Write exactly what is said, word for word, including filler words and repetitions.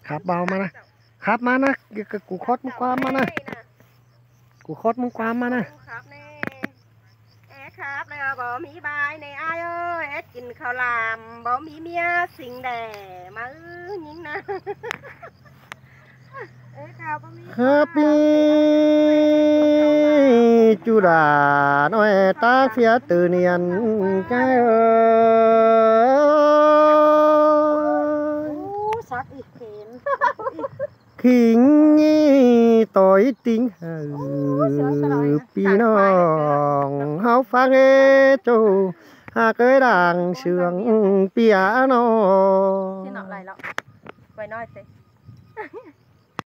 ขับเบามานะขับมานะกูคดมึงความมานะกูคดมึงความมานะครับแน่แอครับเลยบ่มีบายในอายเอ้ยแอกินข้าวลามบ่มีเมียสิงแด่มาอื้อยิงนะเอ้ข้าวบ่มีครับพี่จุดาน้อยตาเสียตื่นเนียนใจเอ้ยสักอีกเห็นขิงนี่ต่อยติ้งหือปีน้องเฮาฟังเอโจหากเคยด่างเชืองเปียโนที่หนอไรแล้วไว้น้อยสิ